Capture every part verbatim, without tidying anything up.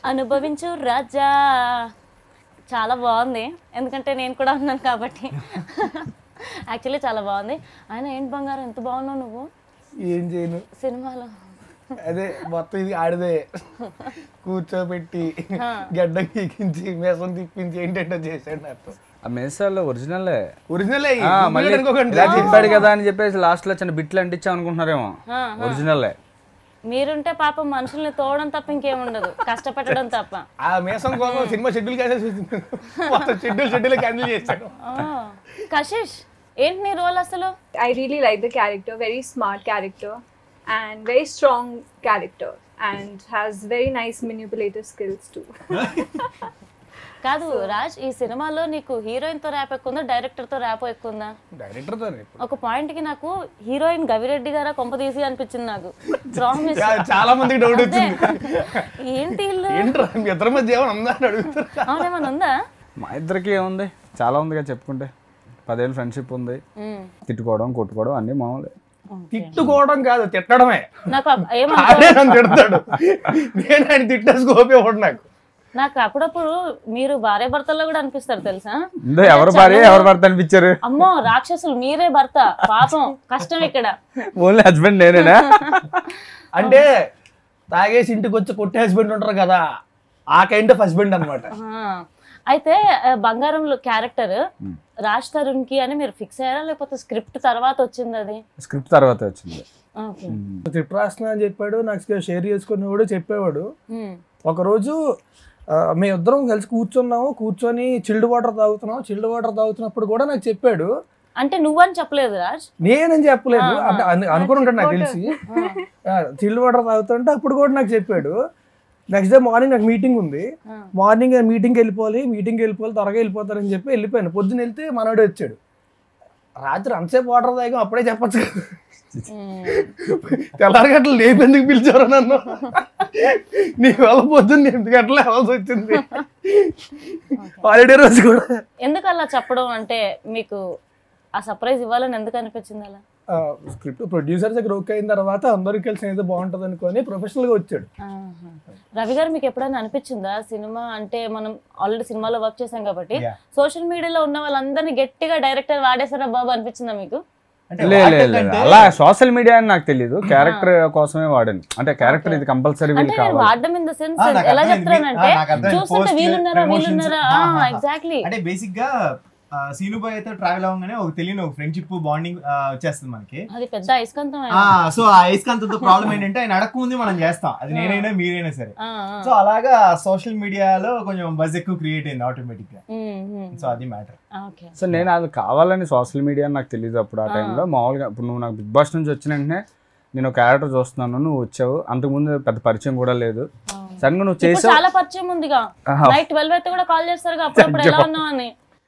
అనుభవించు రాజా చాలా బాగుంది, ఎందుకంటే నేను కూడా ఉన్నాను కాబట్టి. యాక్చువల్లీ చాలా బాగుంది. ఆయన ఏంటి బంగారం ఎంత బాగున్నావు నువ్వు? ఏం చేయను సినిమాలో అదే మొత్తం ఇది ఆడదే, కూర్చోబెట్టి గడ్డ గీకించి మేసం తిప్పించి ఏంటంటే చేశాడు నాతో. ఆ మేసాల్లో ఒరిజినలే ఒరిజినల్ చెప్పాడు కదా అని చెప్పేసి లాస్ట్ లో చిన్న బిట్లు అంటించాం అనుకుంటున్నారేమో. ఒరిజినలే. మీరుంటే పాపం మనుషుల్ని తోవడం తప్ప ఇంకేముండదు, కష్టపెట్టడం తప్ప. ఆ మేసం కోసం సినిమా షెడ్యూల్ క్యాన్సిల్ చేసింది, మొత్తం షెడ్యూల్ షెడ్యూల్ క్యాన్సిల్ చేశాడు. కశిష్ ఏంటి నీ రోల్ అసలు? I really like the character, very smart character and very strong character and has very nice manipulative skills too. కాదు రాజ్, ఈ సినిమాలో నీకు హీరోయిన్ తో ర్యాప్ ఎక్కువ ఉందా, డైరెక్టర్ తో ర్యాప్ ఎక్కువ ఉందా? డైరెక్టర్ తో. ఒక పాయింట్ కి నాకు హీరోయిన్ గవిరెడ్డి గారా కొంప తీసి అనిపించింది నాకు. చాలా మందికి డౌట్ వచ్చింది, ఏంటి ఇద్దరి మధ్య ఏమైనా ఉందా అని అడుగుతారు. అవునేమన్నా ఉందా? మా ఇద్దరికి ఏముంది, చాలా ఉందిగా చెప్పుకుంటే. పదేళ్ళు ఫ్రెండ్షిప్ ఉంది, తిట్టుకోవడం కొట్టుకోవడం అన్ని మామూలే. తిట్టుకోవడం కాదు, తిట్టడమే. నాకు తిడతాడు, నేను ఆయన తిట్టే స్కోప్ ఇవ్వడు నాకు. నాకు అప్పుడప్పుడు మీరు భార్య భర్తల్లో కూడా అనిపిస్తారు తెలుసా? ఎవరు భార్య ఎవరు భర్త అనిపించారు? అమ్మో రాక్షసులు, మీరే భర్త, పాపం కష్టం ఇక్కడ. ఓన్లీ హస్బెండ్ నేనేనా? అంటే తాగేసి ఇంటికి వచ్చి కొట్టే హస్బెండ్ ఉంటారు కదా, ఆ కైండ్ ఆఫ్ హస్బెండ్ అనమాట. అయితే బంగారంలో క్యారెక్టర్ రాజ్ తరుణ్ కి అని మీరు ఫిక్స్ అయ్యారా, లేకపోతే స్క్రిప్ట్ తర్వాత వచ్చింది? అది స్క్రిప్ట్ తర్వాత వచ్చింది. స్క్రిప్ట్ రాసిన అని చెప్పాడు, నాకు షేర్ చేసుకుని కూడా చెప్పేవాడు. ఒకరోజు మేమిద్దరం కలిసి కూర్చున్నాము, కూర్చొని చిల్డ్ వాటర్ తాగుతున్నాం. చిల్డ్ వాటర్ తాగుతున్నప్పుడు కూడా నాకు చెప్పాడు. అంటే నువ్వని చెప్పలేదు రాజ్? నేనని చెప్పలేదు, అంటే అనుకుని ఉంటాడు నాకు తెలిసి. చిల్డ్ వాటర్ తాగుతుంటే అప్పుడు కూడా నాకు చెప్పాడు. నెక్స్ట్ డే మార్నింగ్ నాకు మీటింగ్ ఉంది, మార్నింగ్ మీటింగ్కి వెళ్ళిపోవాలి మీటింగ్కి వెళ్ళిపోవాలి త్వరగా వెళ్ళిపోతారని చెప్పి వెళ్ళిపోయాను. పొద్దున వెళ్తే మనోడు వచ్చాడు. రాత్రి అంతసేపు వాటర్ తాగాం, అప్పుడే చెప్పచ్చు కదా. తెల్లారి గంటలు లేపు ఎందుకు పిలిచారు నన్ను, నీ వల్ల పొద్దున్న ఎనిమిది గంటలు వెళ్ళాల్సి వచ్చింది హాలిడే రోజు కూడా. ఎందుకు అలా చెప్పడం, అంటే మీకు ఆ సర్ప్రైజ్ ఇవ్వాలని ఎందుకు అనిపించింది అలా? స్క్రిప్ట్ ప్రొడ్యూసర్ దగ్గర ఓకే అయిన తర్వాత అందరికి కలిసి ఏదో బాగుంటుంది అనుకొని ప్రొఫెషనల్ గా వచ్చాడు. రవి గారు మీకు ఎప్పుడైనా అనిపించిందా, సినిమా అంటే మనం ఆల్రెడీ సినిమాలో వర్క్ చేసాం కాబట్టి సోషల్ మీడియాలో ఉన్న వాళ్ళందరినీ గట్టిగా డైరెక్టర్ వాడేసారా బాబు అనిపించిందా మీకు? అలా సోషల్ మీడియా అని నాకు తెలియదు, క్యారెక్టర్ కోసమే వాడాను. అంటే క్యారెక్టర్ ఇది కంపల్సరీ వాడడం ఇన్ ద సెన్స్ ఎలా చెప్తానంటే చూస్తుంటే వీళ్ళున్నారా వీళ్ళున్నారా ఎగ్జాక్ట్లీ. అంటే బేసిక్ గా సీను బాయ్ అయితే ట్రావెల్ అవ్వగానే ఒక తెలియని ఒక ఫ్రెండ్షిప్ బాండింగ్ వచ్చేస్తుంది మనకి. అది పెద్ద అయస్కాంతం. సో ఆ అయస్కాంతంతో ప్రాబ్లం ఏంటంటే ఆయన అడగక ముందే మనం చేస్తాం, అది నేనైనా మీరైనా సరే. సో అలాగా సోషల్ మీడియాలో కొంచెం బజ్ ఎక్కువ క్రియేట్ అయింది ఆటోమేటిక్ గా. సో అది మ్యాటర్. సో నేను అది కావాలని సోషల్ మీడియా నాకు తెలియదు అప్పుడు. ఆ టైంలో మామూలుగా ఇప్పుడు నువ్వు నాకు బిగ్ బాస్ నుంచి వచ్చిన వెంటనే నేను క్యారెక్టర్ చూస్తున్నాను, నువ్వు వచ్చావు. అంతకుముందు పెద్ద పరిచయం కూడా లేదు, సడన్గా నువ్వు చేసావు. చాలా పరిచయం ఉందిగా, నైట్ ట్వెల్వ్ అయితే కూడా కాల్ చేస్తారు అప్పుడప్పుడు ఎలా ఉన్నావు అని.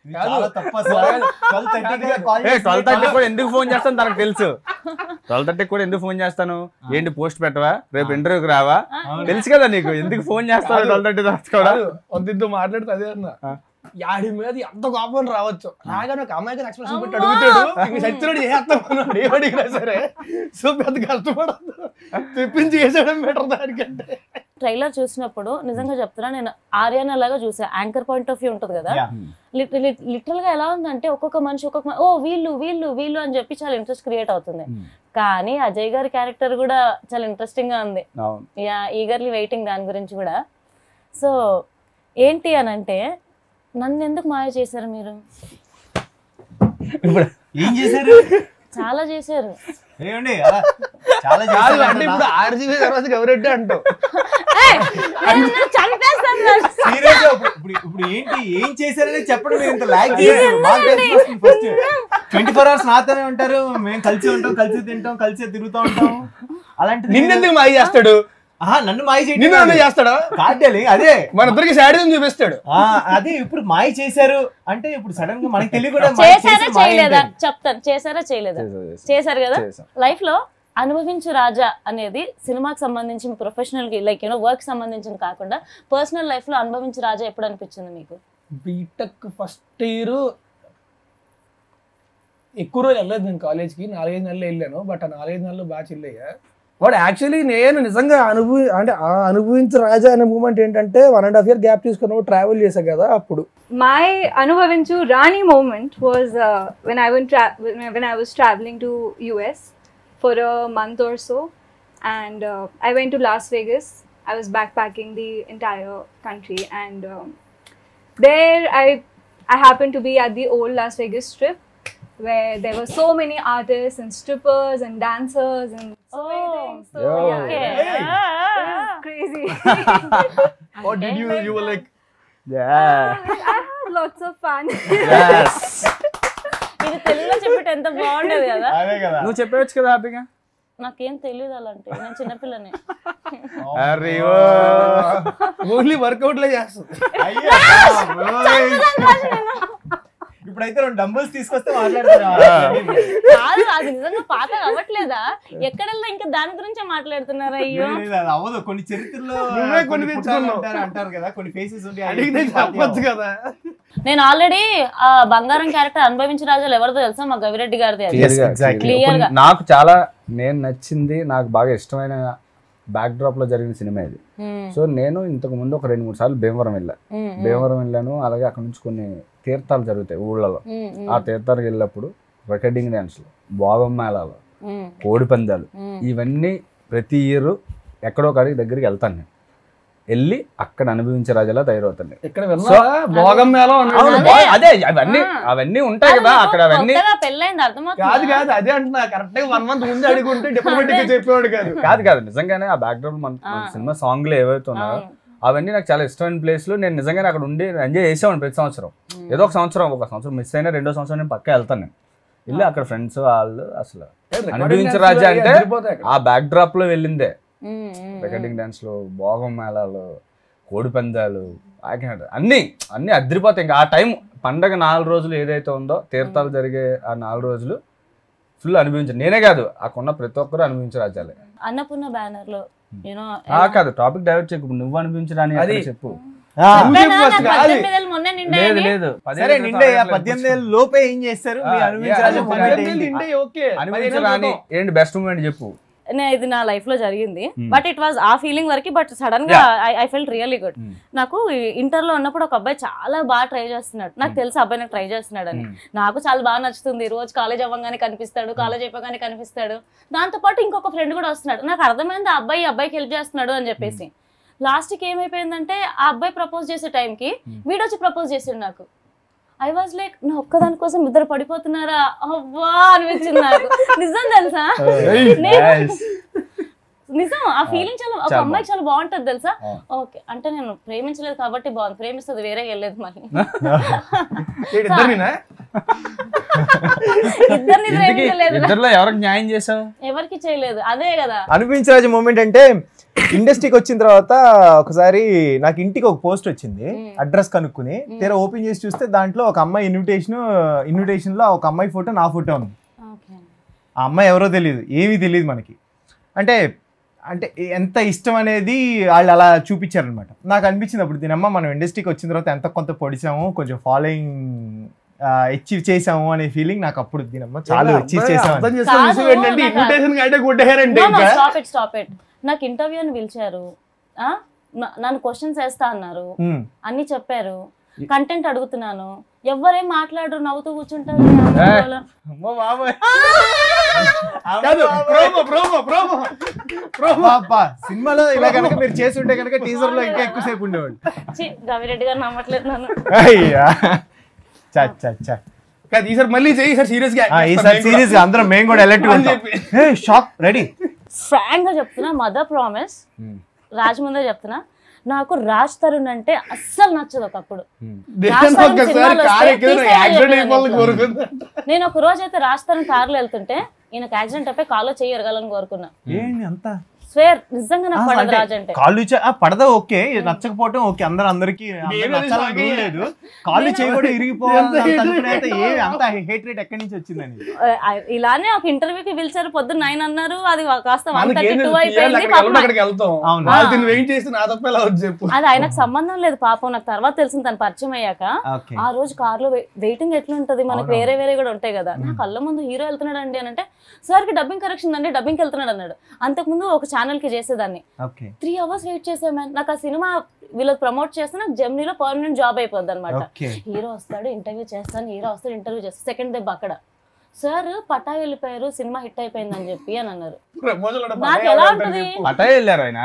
ఎందుకు ఫోన్ చేస్తాను తనకు తెలుసు. ట్వెల్వ్ థర్టీ కూడా ఎందుకు ఫోన్ చేస్తాను, ఏంటి పోస్ట్ పెట్టవా, రేపు ఇంటర్వ్యూకి రావా, తెలుసు కదా నీకు. ఎందుకు ఫోన్ చేస్తాను ట్వెల్వ్ థర్టీ వద్దు మాట్లాడితే అదే అన్న యాడి మీద ఎంత కోపం రావచ్చు. రాగానే ఒక అమ్మాయికి ఎక్స్ప్రెషన్ పెట్టి అడుగుతాడు, సచ్చినోడు చేస్తాను ఏమడిగినా సరే. సో పెద్ద కష్టపడదు, తెప్పించి చేసేయడం బెటర్ దానికంటే. ట్రైలర్ చూసినప్పుడు నిజంగా చెప్తున్నా, నేను ఆర్యానా లాగా చూసా. యాంకర్ పాయింట్ ఆఫ్ వ్యూ ఉంటుంది కదా, లిటరల్ గా ఎలా ఉందంటే ఒక్కొక్క మనిషి ఒక్కొక్క ఓ వీళ్ళు వీళ్ళు వీళ్ళు అని చెప్పి చాలా ఇంట్రెస్ట్ క్రియేట్ అవుతుంది. కానీ అజయ్ గారి క్యారెక్టర్ కూడా చాలా ఇంట్రెస్టింగ్ గా ఉంది. యా, ఈగర్లీ వెయిటింగ్ దాని గురించి కూడా. సో ఏంటి అని అంటే, నన్ను ఎందుకు మాయ చేశారు మీరు? ఏం చేశారు? చాలా చేశారు. ఇప్పుడు ఆర్జీవీ తర్వాత గౌరెడ్డి అంటావు. ఇప్పుడు ఏంటి ఏం చేశారని చెప్పడం ఇంత లాగ్ చేశారు. ఫస్ట్ ట్వంటీ ఫోర్ అవర్స్ నాతోనే ఉంటారు, మేము కలిసి ఉంటాం, కలిసి తింటాం, కలిసి తిరుగుతూ ఉంటాం. అలాంటి నిన్నెందుకు మాయ చేస్తాడు? నన్ను మాయ చేయడం చేస్తాడా? కాదేలే, అదే మన ఇద్దరికి శాడిజం చూపిస్తాడు. అదే ఇప్పుడు మాయ చేశారు అంటే ఇప్పుడు సడన్ గా మనకి తెలియ కూడా చేశారా చేయలేదా చెప్తాను. చేశారా చేయలేదా? చేశారు కదా. లైఫ్ లో అనుభవించు రాజా అనేది సినిమాకి సంబంధించి ప్రొఫెషనల్ కి లైక్ యూనో వర్క్ సంబంధించింది కాకుండా పర్సనల్ లైఫ్ లో అనుభవించు రాజా ఎప్పుడు అనిపించింది మీకు? బీటెక్ ఫస్ట్ ఇయర్ ఎక్కువ రోజు వెళ్ళలేదు నేను కాలేజ్కి, నాలుగైదు నెలలు వెళ్ళాను. బట్ ఆ నాలుగైదు నెలలు బాగా చిల్లయ్యా. బట్ యాక్చువల్లీ నేను నిజంగా అనుభవి అంటే ఆ అనుభవించే రాజా అనే మూమెంట్ ఏంటంటే one and half year gap తీసుకున్నప్పుడు ట్రావెల్ చేశాను కదా అప్పుడు. My Anubhavinchu Rani moment was uh, when I went tra- when I was traveling to U S for a month or so, and uh, I went to Las Vegas. I was backpacking the entire country, and um, there I I happened to be at the old Las Vegas Strip, where there were so many artists and strippers and dancers and so many Oh. things. So Yo. yeah, Okay. it Ah. was crazy. What did you you were like Yeah. I had lots of fun. Yes. ఇది తెలుగులో చెప్పితే ఎంత బాగుండేది కదా. అదే కదా నువ్వు చెప్పవచ్చు కదా హ్యాపీగా. నాకేం తెలియదు అలాంటి, నేను చిన్నపిల్లని. అరే ఓన్లీ వర్కౌట్ లో చేస్తుంది. అయ్యో ఇప్పుడైతే రెండు డంబుల్స్ తీసుకొస్తే మాట్లాడతారు. కాదు, అది నిజంగా పాత అవ్వట్లేదా? ఎక్కడెల్లా ఇంకా దాని గురించే మాట్లాడుతున్నారు. అయ్యో లేదు, అది అవ్వదు. కొన్ని చరిత్రలో నువ్వే కొన్ని పుట్టాలు తెచ్చుకున్నావు. అంటారు అంటారు కదా, కొన్ని ఫేసెస్ ఉంటాయి. అడిగితే చెప్పొచ్చు కదా. నేను ఆల్రెడీ ఆ బంగారం క్యారెక్టర్ అనుభవించిన రాజాలు ఎవరిదో తెలుసా? మా గవిరెడ్డి గారిది. అది Clear గా, exactly. clear గా. Clear గా. నాకు చాలా నేను నచ్చింది, నాకు బాగా ఇష్టమైన బ్యాక్ డ్రాప్ లో జరిగిన సినిమా ఇది. మ్మ్. సో నేను ఇంతకు ముందు ఒక రెండు మూడు సార్లు భీమవరం వెళ్ళా. మ్మ్. భీమవరం వెళ్ళాను. అలాగే అక్కడ నుంచి కొన్ని తీర్థాలు జరుగుతాయి ఊళ్ళలో. మ్మ్. మ్మ్. ఆ తీర్థాలకు వెళ్ళినప్పుడు రికార్డింగ్ డ్యాన్స్లు, భోగం మేళాలు, మ్మ్. కోడి పందాలు, మ్మ్. ఇవన్నీ ప్రతి ఇయర్ ఎక్కడో కాడికి దగ్గరికి వెళ్తాను నేను. వెళ్ళి అక్కడ అనుభవించే రాజాలా తయారవుతాను. ఇక్కడ వెళ్ళా భోగం మేళం అన్నాడు. అవును, అదే. అదే అవన్నీ అవన్నీ ఉంటాయి కదా అక్కడ. అవన్నీ కొత్తగా పెళ్ళైంది అర్థమవుతుంది. కాదు కాదు అదే అంటున్నా. కరెక్ట్ గా వన్ మంత్ ముందు అడుగుంటే డిప్లొమాటిక్ గా చెప్పేవాడు కాదు. కాదు కాదు నిజంగానే ఆ బ్యాక్గ్రౌండ్ మన మన సినిమా సాంగ్లు ఏవైతే ఉన్నాయో అవన్నీ నాకు చాలా ఇష్టమైన ప్లేస్లు. నేను నిజంగానే అక్కడ ఉండి ఎంజాయ్ చేసేవాడిని ప్రతి సంవత్సరం. ఏదో ఒక సంవత్సరం ఒక సంవత్సరం మిస్ అయినా రెండో సంవత్సరం నేను పక్కా వెళ్తాను. నేను వెళ్ళి అక్కడ ఫ్రెండ్స్ వాళ్ళు అసలు అనుభవించే రాజా అంటే ఆ బ్యాక్ డ్రాప్ లో వెళ్ళిందే. మ్మ్. మ్మ్. రికార్డింగ్ డాన్స్లు, భోగం మేళాలు, కోడి పందాలు, అన్ని అన్ని అదిరిపోతాయి. ఇంకా ఆ టైం పండగ నాలుగు రోజులు ఏదైతే ఉందో తీర్థాలు జరిగే ఆ నాలుగు రోజులు ఫుల్ అనుభవించాను. నేనే కాదు అక్కడ ప్రతి ఒక్కరు అనుభవించే రాజ్యాలే. అన్నపూర్ణ బ్యానర్ లో యూనో కాదు టాపిక్ డైవర్ట్ చేయకు, నువ్వు అనిపించరాని అది చెప్పు. మొన్న నిండా లేదు లేదు సరే నిండే పద్దెనిమిది ఏళ్ళ లోపే ఏం చేస్తారు మీ అనుభవించాలి ఓకే అనిపించరాని ఏంటి బెస్ట్ మూమెంట్ చెప్పు. ఇది నా లైఫ్ లో జరిగింది. బట్ ఇట్ వాజ్ ఆ ఫీలింగ్ వరకు. బట్ సడన్ గా ఐ ఫెల్ట్ రియల్లీ గుడ్. నాకు ఇంటర్ లో ఉన్నప్పుడు ఒక అబ్బాయి చాలా బాగా ట్రై చేస్తున్నాడు. నాకు తెలుసు అబ్బాయి నాకు ట్రై చేస్తున్నాడు అని. నాకు చాలా బాగా నచ్చుతుంది. రోజు కాలేజ్ అవ్వగానే కనిపిస్తాడు, కాలేజ్ అయిపోగానే కనిపిస్తాడు. దాంతో పాటు ఇంకొక ఫ్రెండ్ కూడా వస్తున్నాడు. నాకు అర్థమైంది ఆ అబ్బాయి అబ్బాయికి హెల్ప్ చేస్తున్నాడు అని చెప్పేసి. లాస్ట్ కి ఏమైపోయిందంటే ఆ అబ్బాయి ప్రపోజ్ చేసే టైంకి వీడొచ్చి ప్రపోజ్ చేసాడు నాకు. ఐ వాజ్ లైక్ నా ఒక్కదాని కోసం ఇద్దరు పడిపోతున్నారా అవ్వా అనిపించింది నాకు. నిజం తెలుసా, నిజం ఆ ఫీలింగ్ చాలా ఒక అమ్మాయికి చాలా బాగుంటది తెలుసా. ఓకే అంటే నేను ప్రేమించలేదు కాబట్టి బాగుంది, ప్రేమిస్తుంది వేరే వెళ్ళలేదు మరి. ఇద్దరిని ప్రేమించలేదు, ఇద్దరిలో ఎవరికి న్యాయం చేసావు? ఎవరికి చేయలేదు. అదే కదా అనిపించరాజు మూమెంట్ అంటే ఇండస్ట్రీకి వచ్చిన తర్వాత ఒకసారి నాకు ఇంటికి ఒక పోస్ట్ వచ్చింది అడ్రస్ కనుక్కుని. తీరా ఓపెన్ చేసి చూస్తే దాంట్లో ఒక అమ్మాయి ఇన్విటేషన్ ఇన్విటేషన్ లో ఒక అమ్మాయి ఫోటో, నా ఫోటో ఉంది. ఆ అమ్మాయి ఎవరో తెలియదు, ఏమీ తెలియదు మనకి. అంటే అంటే ఎంత ఇష్టం అనేది వాళ్ళు అలా చూపించారనమాట. నాకు అనిపించింది అప్పుడు దీనమ్మ మనం ఇండస్ట్రీకి వచ్చిన తర్వాత ఎంత కొంత పొడిచాము, కొంచెం ఫాలోయింగ్ అచీవ్ చేసాము అనే ఫీలింగ్ నాకు అప్పుడు దీనమ్మ చాలా అచీవ్ చేసాము. స్టాప్ ఇట్ స్టాప్ ఇట్ నాకు ఇంటర్వ్యూ అని పిలిచారు, నన్ను క్వశ్చన్స్ వేస్తా అన్నారు, అన్ని చెప్పారు, కంటెంట్ అడుగుతున్నాను, ఎవరేం మాట్లాడరు, నవ్వుతూ కూర్చుంటారు. సినిమాలో ఇలా కనుక మీరు చేసి ఉంటే కనుక టీజర్ లో ఇంకా ఎక్కువసేపు ఉండేవాళ్ళు. గవిరెడ్డి గారు నమ్మట్లేదు నన్ను. అయ్యా ఈసారి మళ్ళీ సీరియస్ గా ఈసారి సీరియస్ గా అందరం మేము కూడా ఎలర్ట్ షాక్ రెడీ. ఫ్రాంక్ గా చెప్తున్నా, మదర్ ప్రామిస్, రాజ్ ముందే చెప్తున్నా, నాకు రాజ్ తరుణ్ అంటే అస్సలు నచ్చదు. ఒకప్పుడు నేను ఒక రోజు అయితే రాజ్ తరుణ్ కార్లో వెళ్తుంటే ఈయనకు యాక్సిడెంట్ అయిపోయి కాలో చెయ్యి ఎరగాలని కోరుకున్నా. స్వేర్ నిజంగా నాకు పడదు రాజ్ అంటే. కాళ్ళు పడద ఓకే, నచ్చకపోవటం ఓకే, అందరూ అందరికి లేదు, కాళ్ళు చేయకూడదు ఇరిగిపోవాలి ఏమి అంత హేట్ రేట్ ఎక్కడి నుంచి వచ్చిందని. ఇలానే ఒక ఇంటర్వ్యూకి పిలిచారు, పొద్దున్న నైన్ అన్నారు, అది కాస్త వన్ థర్టీ టూ అయిపోయింది. అది ఆయనకు సంబంధం లేదు పాపం, నాకు తర్వాత తెలిసింది తను పరిచయం అయ్యాక. ఆ రోజు కార్ లో వెయిటింగ్ ఎట్లుంటది, మనకు వేరే వేరే కూడా ఉంటాయి కదా. నా కళ్ళ ముందు హీరో వెళ్తున్నాడు అండి అని అంటే, సార్ కి డబ్బింగ్ కరెక్షన్ అండి, డబ్బింగ్ వెళ్తున్నాడు అన్నాడు. అంతకుముందు ఒక ఛానల్ కి చేసేదాన్ని, త్రీ అవర్స్ వెయిట్ చేసాను మ్యాన్. నాకు ఆ సినిమా వీళ్ళకి ప్రమోట్ చేస్తే నాకు జెమినీలో పర్మనెంట్ జాబ్ అయిపోద్ది అనమాట. హీరో వస్తాడు ఇంటర్వ్యూ చేస్తాను, హీరో వస్తాడు ఇంటర్వ్యూ చేస్తాను, సెకండ్ దెబ్బ అక్కడ సార్ పటా వెళ్ళిపోయారు, సినిమా హిట్ అయిపోయింది అని చెప్పి అని అన్నారు. నాకు ఎలా ఉంటది, పటా వెళ్ళారు ఆయన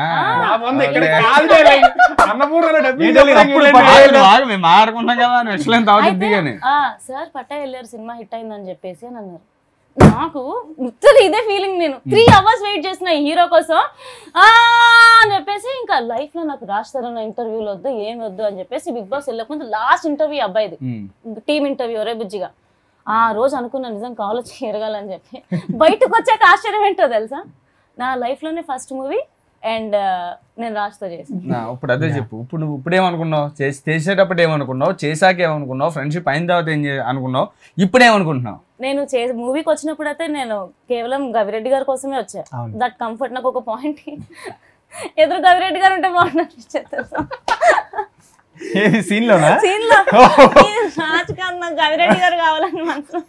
సార్ పటా వెళ్ళారు సినిమా హిట్ అయింది అని చెప్పేసి అని అన్నారు. నాకు ముచ్చది ఇదే ఫీలింగ్, నేను త్రీ అవర్స్ వెయిట్ చేసిన హీరో కోసం అని చెప్పేసి. ఇంకా లైఫ్ లో నాకు రాజ్ తరుణ్ ఇంటర్వ్యూలు వద్దు ఏమి వద్దు అని చెప్పేసి బిగ్ బాస్ వెళ్ళకముందు లాస్ట్ ఇంటర్వ్యూ అబ్బాయిది, టీమ్ ఇంటర్వ్యూ ఒరే బుజ్జిగా. ఆ రోజు అనుకున్నా నిజం కాలేజ్ ఎరగాలని చెప్పి. బయటకు వచ్చాక ఆశ్చర్యం ఏంటో తెలుసా, నా లైఫ్ లోనే ఫస్ట్ మూవీ అండ్ నేను రాజ్తో చేసాను. ఇప్పుడు అదే చెప్పు, ఇప్పుడు నువ్వు ఇప్పుడు ఏమనుకున్నావు, చేసేటప్పుడు ఏమనుకున్నావు, చేశాక ఏమనుకున్నావు, ఫ్రెండ్షిప్ అయిన తర్వాత ఏం అనుకున్నావు, ఇప్పుడు ఏమనుకుంటున్నావు? నేను చే మూవీకి వచ్చినప్పుడు అయితే నేను కేవలం గవిరెడ్డి గారి కోసమే వచ్చా. దట్ కంఫర్ట్ నాకు ఒక పాయింట్, ఎదురు గవిరెడ్డి గారు ఉంటే బాగుంటుంది సీన్ లో సీన్ లో రాజ్ కన్నా గవిరెడ్డి గారు కావాలని మనసు.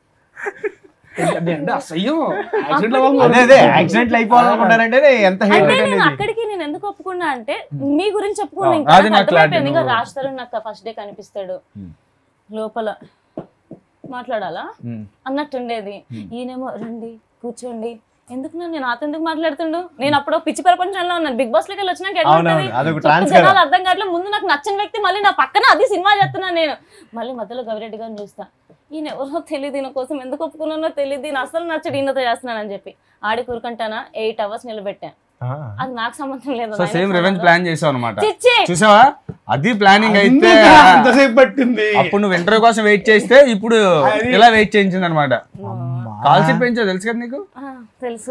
అక్కడికి నేను ఎందుకు ఒప్పుకున్నా అంటే మీ గురించి చెప్పుకున్నా. రాజ్ తరుణ్ నాకు ఫస్ట్ డే కనిపిస్తాడు, లోపల మాట్లాడాలా అన్నట్టుండేది. ఈయనేమో రండి కూర్చోండి, ఎందుకు నేను నాతో ఎందుకు మాట్లాడుతుండు, నేను అప్పుడు పిచ్చి ప్రపంచంలో ఉన్నాను. బిగ్ బాస్ లోకి వెళ్ళి వచ్చినాక ఎట్లా ఉంటుంది జనాలు అర్థం కావట్లేదు. ముందు నాకు నచ్చిన వ్యక్తి మళ్ళీ నా పక్కన అది సినిమా చేస్తున్నాను నేను. మళ్ళీ మధ్యలో గవిరెడ్డి గారిని చూస్తా, ఈయన ఎవరో తెలియదు, ఈయన కోసం ఎందుకు ఒప్పుకున్నానో తెలియదు, ఈయన అసలు నచ్చడు ఈయనతో చేస్తున్నాను అని చెప్పి ఆడి కూరుకుంటానా ఎయిట్ అవర్స్ నిలబెట్టాను. అది నాకు సంబంధం లేదు. సేమ్ రివెంజ్ ప్లాన్ చేసావు అన్నమాట. చూసావా, అది ప్లానింగ్ అయితే అప్పుడు నువ్వు ఇంటర్వ్యూ కోసం వెయిట్ చేస్తే ఇప్పుడు ఇలా వెయిట్ చేయించింది అనమాట. కాల్ షీట్ పెంచావు తెలుసు కదా నీకు? తెలుసు.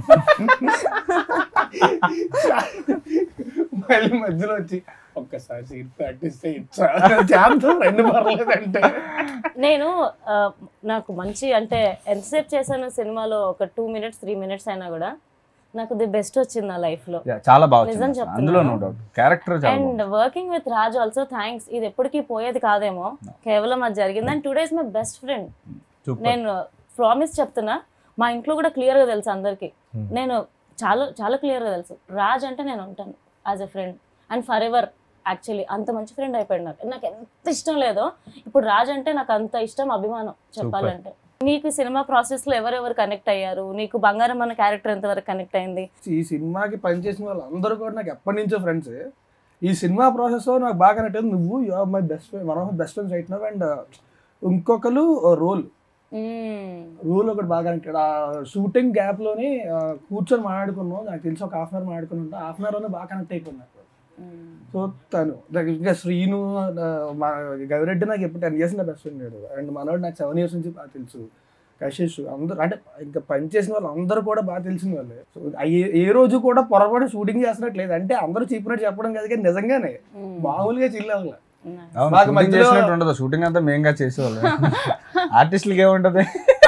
మళ్ళీ మధ్యలో వచ్చి ఒక్కసారి సీట్ ప్రాక్టీస్ రెండు పర్లేదంటే నేను నాకు మంచి అంటే ఎంతసేపు చేశాను సినిమాలో, ఒక టూ మినిట్స్ త్రీ మినిట్స్ అయినా కూడా నాకు ది బెస్ట్ వచ్చింది నా లైఫ్ లో. చాలా బాగా నిజం చెప్తున్నాను. And working with Raj also thanks. ఇది ఎప్పటికీ పోయేది కాదేమో, కేవలం అది జరిగింది. And two days my best friend. నేను ప్రామిస్ చెప్తున్నా, మా ఇంట్లో కూడా క్లియర్ గా తెలుసు అందరికి, నేను చాలా చాలా క్లియర్ గా తెలుసు రాజ్ అంటే నేను ఉంటాను as a friend and forever. Actually అంత మంచి ఫ్రెండ్ అయిపోయాడు నాకు. నాకు ఎంత ఇష్టం లేదో ఇప్పుడు రాజ్ అంటే నాకు అంత ఇష్టం, అభిమానం చెప్పాలంటే. నీకు సినిమా ప్రాసెస్ లో ఎవరెవరు కనెక్ట్ అయ్యారు, నీకు బంగారం అన్న క్యారెక్టర్ ఎంత వరకు కనెక్ట్ అయింది? ఈ సినిమాకి పనిచేసిన వాళ్ళు అందరూ కూడా నాకు ఎప్పటి నుంచో ఫ్రెండ్స్. ఈ సినిమా ప్రాసెస్ లో నాకు బాగా కనెక్ట్ అయింది. నువ్వు you are my best friend, one of my best friends right now. And ఇంకొకరు రోల్ రూల్ ఒకటి బాగా కనెక్టెడ్. ఆ షూటింగ్ గ్యాప్ లోని కూర్చొని మాట్లాడుకున్నాం, నాకు తెలిసి ఒక హాఫ్ అన్ అవర్ మాట్లాడుకుని ఉంటా. హాఫ్ అన్ అవర్ లోనే బాగా కనెక్ట్ అయిపోయింది. సో తను ఇంకా శ్రీను, గవిరెడ్డి నాకు ఎప్పుడు టెన్ ఇయర్స్ నా బెస్ట్ ఫ్రెండ్. అండ్ మనోడు నాకు సెవెన్ ఇయర్స్ నుంచి బాగా తెలుసు. కశిష్ అందరూ అంటే ఇంకా పనిచేసిన వాళ్ళు అందరూ కూడా బాగా తెలిసిన వాళ్ళే. సో ఏ రోజు కూడా పొరపాటు షూటింగ్ చేస్తున్నట్లేదు. అంటే అందరూ చెప్పినట్టు చెప్పడం కాదు కానీ నిజంగానే మామూలుగా చిల్లవల్ల షూటింగ్ అంతా మేంగా చేసేవాళ్ళు. ఆర్టిస్టులకి ఏముంటది,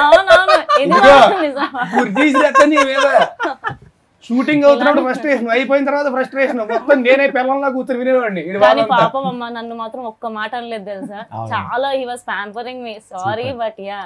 షూటింగ్ అవుతున్నప్పుడు ఫ్రస్ట్రేషన్, అయిపోయిన తర్వాత ఫ్రస్ట్రేషన్, మొత్తం నేనే పిల్లల్లా కూర్చొని వినేవాడిని. పాపం అమ్మ నన్ను మాత్రం ఒక్క మాట అనలేదు తెలుసా, చాలా he was pampering me. Sorry but yeah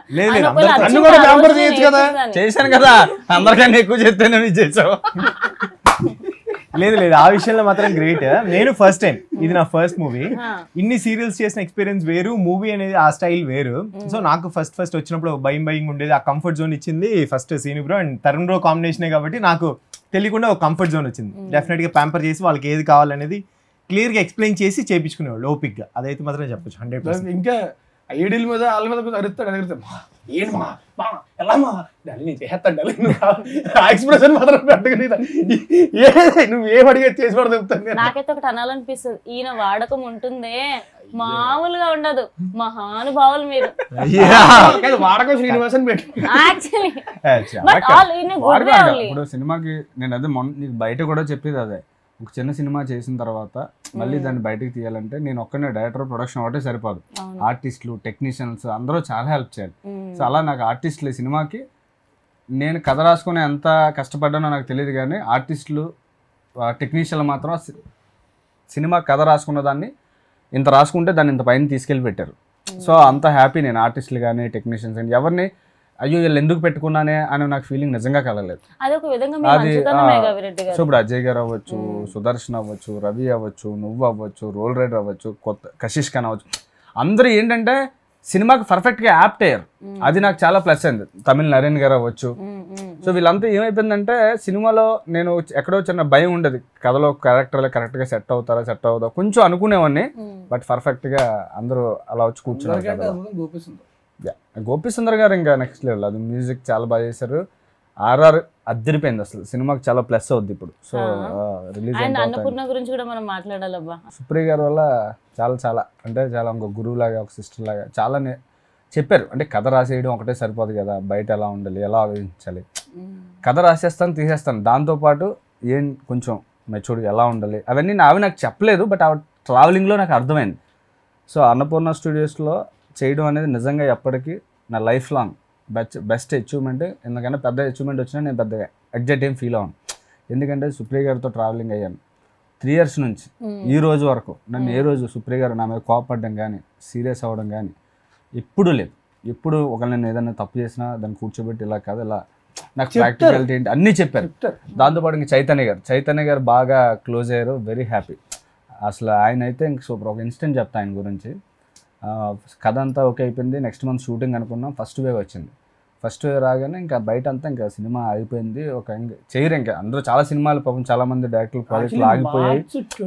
చేశాను కదా, అందరికన్నా ఎక్కువ చేస్తేనే చేసావు. లేదు లేదు ఆ విషయంలో మాత్రం గ్రేట్. నేను ఫస్ట్ టైం, ఇది నా ఫస్ట్ మూవీ. ఇన్ని సీరియల్స్ చేసిన ఎక్స్పీరియన్స్ వేరు, మూవీ అనేది ఆ స్టైల్ వేరు. సో నాకు ఫస్ట్ ఫస్ట్ వచ్చినప్పుడు భయం భయం ఉండేది. ఆ కంఫర్ట్ జోన్ ఇచ్చింది first Seenu bro and Tarun bro కాంబినేషనే కాబట్టి నాకు తెలియకుండా ఒక కంఫర్ట్ జోన్ వచ్చింది. డెఫినెట్ గా ప్యాంపర్ చేసి వాళ్ళకి ఏది కావాలనేది క్లియర్ గా ఎక్స్ప్లెయిన్ చేసి చేయించుకునేవాళ్ళు ఓపిక్ గా. అదైతే మాత్రం చెప్పచ్చు హండ్రెడ్ పర్సెంట్. ఇంకా ఐడియల్ మీద వాళ్ళ మీద అరుస్తాడు, అడుగుతాం ఏంటి మా మా ఎలా మా డాలి నేను చేస్తాను డాలి ఆ ఎక్స్ప్రెషన్ మాత్రం పెట్టుకుని ఏ నువ్వు ఏం అడిగే చేసి కూడా చెప్తాను. నాకైతే ఒకటి అనాలనిపిస్తుంది, ఈయన వాడకం ఉంటుందే మామూలుగా ఉండదు, మహానుభావులు మీరు. వాడకం శ్రీనివాసన్ పెట్టి actually but all in good way only. ఇప్పుడు సినిమాకి నేను అదే మొన్న నీకు బయట కూడా చెప్పేది అదే, ఒక చిన్న సినిమా చేసిన తర్వాత మళ్ళీ దాన్ని బయటకు తీయాలంటే నేను ఒక్కనే డైరెక్టర్ ప్రొడక్షన్ ఒకటే సరిపోదు, ఆర్టిస్టులు టెక్నీషియన్స్ అందరూ చాలా హెల్ప్ చేయాలి. సో అలా నాకు ఆర్టిస్టులు సినిమాకి నేను కథ రాసుకునే ఎంత కష్టపడ్డానో నాకు తెలియదు, కానీ ఆర్టిస్టులు టెక్నీషియన్లు మాత్రం సినిమా కథ రాసుకున్న దాన్ని ఇంత రాసుకుంటే దాన్ని ఇంత పైన తీసుకెళ్ళి పెట్టారు. సో అంత హ్యాపీ నేను ఆర్టిస్టులు కానీ టెక్నీషియన్స్ కానీ ఎవరిని అయ్యో వీళ్ళు ఎందుకు పెట్టుకున్నానే అని నాకు ఫీలింగ్ నిజంగా కలగలేదు. అది సో ఇప్పుడు అజయ్ గారు అవ్వచ్చు, సుదర్శన్ అవ్వచ్చు, రవి అవ్వచ్చు, నువ్వు అవ్వచ్చు, రోల్ రైడర్ అవ్వచ్చు, కొత్త కశిష్ ఖాన్ అవ్వచ్చు, అందరూ ఏంటంటే సినిమాకి పర్ఫెక్ట్ గా యాప్ట్ అయ్యారు. అది నాకు చాలా ప్లస్ అయింది. తమిళ నరేన్ గారు అవ్వచ్చు. సో వీళ్ళంతా ఏమైపోయిందంటే సినిమాలో నేను ఎక్కడో చిన్న భయం ఉండేది, కథలో క్యారెక్టర్లు కరెక్ట్ గా సెట్ అవుతారా సెట్ అవుతా కొంచెం అనుకునేవాడిని, బట్ పర్ఫెక్ట్ గా అందరూ అలా వచ్చి కూర్చున్నారు. గోపి సుందర్ గారు ఇంకా నెక్స్ట్ లెవెల్, అది మ్యూజిక్ చాలా బాగా చేశారు. ఆర్ఆర్ అద్దరిపోయింది, అసలు సినిమాకి చాలా ప్లస్ అవుద్ది ఇప్పుడు. సో రిలీజ్ అన్నపూర్ణ గురించి కూడా మనం మాట్లాడాలబ్బా. సుప్రియ గారి వల్ల చాలా చాలా అంటే చాలా ఇంకో గురువు లాగా ఒక సిస్టర్ లాగా చాలా చెప్పారు. అంటే కథ రాసేయడం ఒకటే సరిపోదు కదా, బయట ఎలా ఉండాలి, ఎలా ఆలోచించాలి. కథ రాసేస్తాను తీసేస్తాను, దాంతోపాటు ఏం కొంచెం మెచ్యూర్డ్ ఎలా ఉండాలి అవన్నీ అవి నాకు చెప్పలేదు, బట్ ఆ ట్రావెలింగ్లో నాకు అర్థమైంది. సో అన్నపూర్ణ స్టూడియోస్లో చేయడం అనేది నిజంగా ఎప్పటికీ నా life long best best achievement. ఎందుకంటే పెద్ద అచీవ్మెంట్ వచ్చినా నేను పెద్దగా ఎగ్జైట్ ఏం ఫీల్ అవ్వను, ఎందుకంటే సుప్రియ గారితో ట్రావెలింగ్ అయ్యాను త్రీ ఇయర్స్ నుంచి ఈ రోజు వరకు. నన్ను ఏ రోజు సుప్రియ గారు నా మీద కోపపడడం కానీ సీరియస్ అవ్వడం కానీ ఎప్పుడూ లేదు. ఎప్పుడు ఒకళ్ళు నేను ఏదైనా తప్పు చేసినా దాన్ని కూర్చోబెట్టి ఇలా కాదు ఇలా నాకు ప్రాక్టికాలిటీ ఏంటి అన్నీ చెప్పారు. దాంతోపాటు ఇంక చైతన్య గారు చైతన్య గారు బాగా క్లోజ్ అయ్యారు, వెరీ హ్యాపీ. అసలు ఆయన అయితే ఇంక సూపర్. ఒక ఇన్స్టెంట్ చెప్తా ఆయన గురించి. కథ అంతా ఓకే అయిపోయింది, నెక్స్ట్ మంత్ షూటింగ్ అనుకున్నాం, ఫస్ట్ వేవ్ వచ్చింది. ఫస్ట్ వేవ్ రాగానే ఇంకా బయట అంతా ఇంకా సినిమా అయిపోయింది, ఒక చేయరు ఇంకా అందరూ. చాలా సినిమాలు పాపం చాలా మంది డైరెక్టర్లు ప్రాజెక్టులు ఆగిపోయాయి.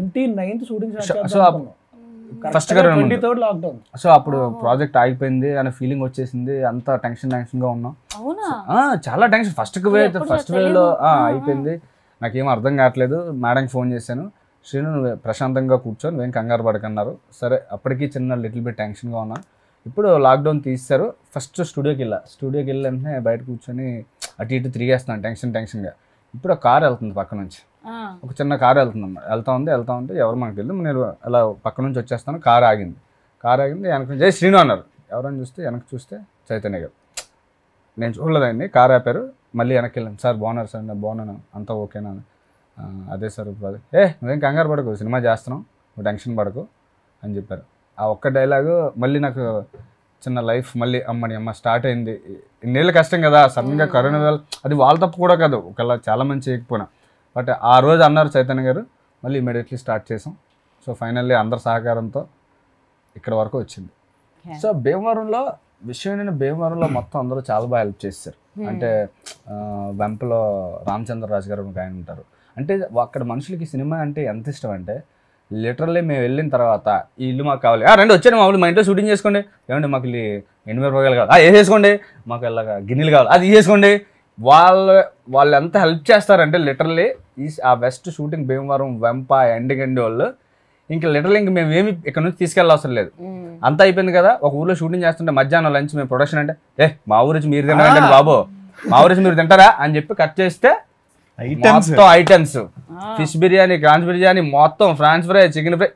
సో ఫస్ట్ సో అప్పుడు ప్రాజెక్ట్ ఆగిపోయింది అనే ఫీలింగ్ వచ్చేసింది, అంతా టెన్షన్ టెన్షన్గా ఉన్నాం. చాలా టెన్షన్. ఫస్ట్ వేవ్ ఫస్ట్ వేవ్లో అయిపోయింది, నాకేం అర్థం కావట్లేదు. మేడంకి ఫోన్ చేశాను, శ్రీను నువ్వు ప్రశాంతంగా కూర్చొని నువ్వేం కంగారు పడకన్నారు. సరే అప్పటికి చిన్న లిటిల్ బిట్ టెన్షన్గా ఉన్నా. ఇప్పుడు లాక్డౌన్ తీస్తారు, ఫస్ట్ స్టూడియోకి వెళ్ళా. స్టూడియోకి వెళ్ళి వెంటనే బయట కూర్చొని అటు ఇటు తిరిగేస్తున్నాను టెన్షన్ టెన్షన్గా. ఇప్పుడు కార్ వెళ్తుంది పక్క నుంచి, ఒక చిన్న కార్ వెళ్తుంది అన్నమాట. వెళ్తా ఉంది వెళ్తా ఉంటే ఎవరు మనకు తెలియదు, నేను అలా పక్క నుంచి వచ్చేస్తాను. కార్ ఆగింది కార్ ఆగింది వెనక నుంచి జై శ్రీను అన్నారు. ఎవరైనా చూస్తే వెనక్కి చూస్తే చైతన్య గారు. నేను చూడలేదండి, కార్ ఆపారు. మళ్ళీ వెనక్కి వెళ్ళాను. సార్ బాగున్నారు సార్, నేను బాగున్నాను, అంతా ఓకేనా? అదే సార్ ప్రాజెక్ట్. ఏ నువ్వేం కంగారు పడకు, సినిమా చేస్తున్నాం, నువ్వు టెన్షన్ పడకు అని చెప్పారు. ఆ ఒక్క డైలాగు మళ్ళీ నాకు చిన్న లైఫ్ మళ్ళీ అమ్మని అమ్మ స్టార్ట్ అయింది. ఇన్నేళ్ళు కష్టం కదా, సడన్గా కరోనా వల్ల అది వాళ్ళ తప్పు కూడా కాదు, ఒకవేళ చాలా మంది చేయకపోయినా. బట్ ఆ రోజు అన్నారు చైతన్య గారు, మళ్ళీ ఇమీడియట్లీ స్టార్ట్ చేసాం. సో ఫైనల్లీ అందరి సహకారంతో ఇక్కడ వరకు వచ్చింది. సో భీమవరంలో విషయం ఏంటంటే భీమవరంలో మొత్తం అందరూ చాలా బాగా హెల్ప్ చేస్తారు. అంటే వెంపలో రామచంద్రరాజు గారు ఒక ఆయన ఉంటారు. అంటే అక్కడ మనుషులకి సినిమా అంటే ఎంత ఇష్టం అంటే లిటరల్లీ మేము వెళ్ళిన తర్వాత ఈ ఇల్లు మాకు కావాలి, రెండు వచ్చాను మా ఊళ్ళు మా ఇంట్లో షూటింగ్ చేసుకోండి, ఏమంటే మాకు ఇల్లు ఎండుమిరపకాయలు కావాలి ఏ చేసుకోండి, మాకు ఇలాగ గిన్నెలు కావాలి అది చేసుకోండి. వాళ్ళు వాళ్ళు ఎంత హెల్ప్ చేస్తారంటే లిటరల్లీ ఈ ఆ వెస్ట్ షూటింగ్ భీమవరం వెంప ఎండగండి వాళ్ళు ఇంకా లిటరల్లీ ఇంక మేము ఏమి ఇక్కడ నుంచి తీసుకెళ్ళవసరం లేదు, అంతా అయిపోయింది కదా. ఒక ఊళ్ళో షూటింగ్ చేస్తుంటే మధ్యాహ్నం లంచ్ మేము ప్రొడక్షన్ అంటే ఏ మా ఊరించి మీరు తినాలంటే బాబు మా ఊరించి మీరు తింటారా అని చెప్పి కట్ చేస్తే మొత్తం items fish biryani prawns biryani మొత్తం ఫ్రాన్స్ ఫ్రై చికెన్ ఫ్రై